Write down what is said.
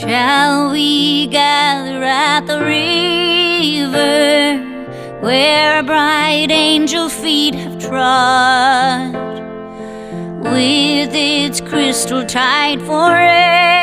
Shall we gather at the river where bright angel feet have trod, with its crystal tide forever